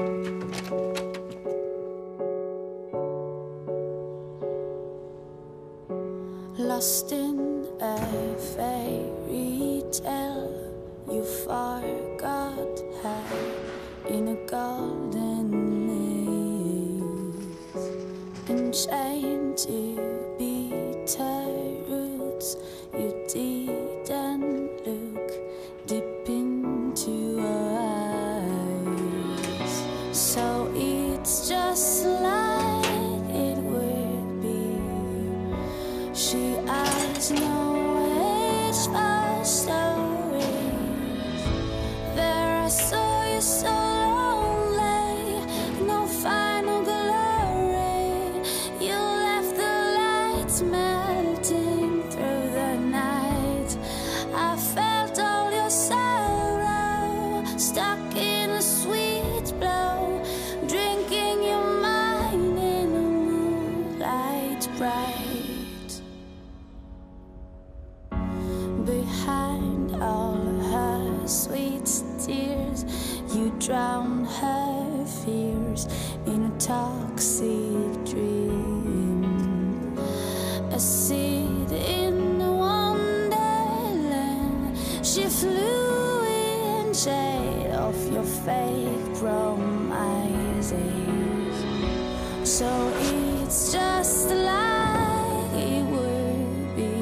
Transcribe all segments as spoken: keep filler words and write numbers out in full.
Lost in a fairy tale, you forgot her in a golden maze, enchained to bitter roots. You didn't look deep into her eyes, so it's just like it would be. She has no age for stories. There I saw you so lonely, no final glory. You left the lights melting through the night. I felt all your sorrow, stuck in a sweet blow, drinking your mind in a moonlight bright. Behind all her sweet tears, you drown her fears in a toxic dream. A seed in wonderland, she flew in shade of your fake promises. So it's just like it would be.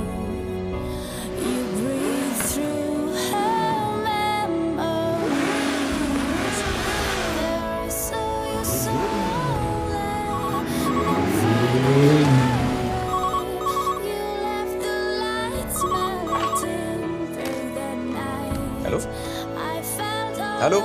Allô? Allô?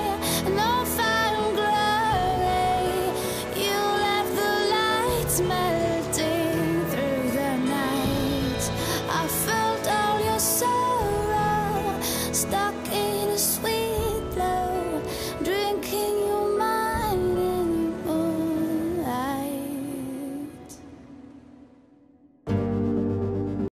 It's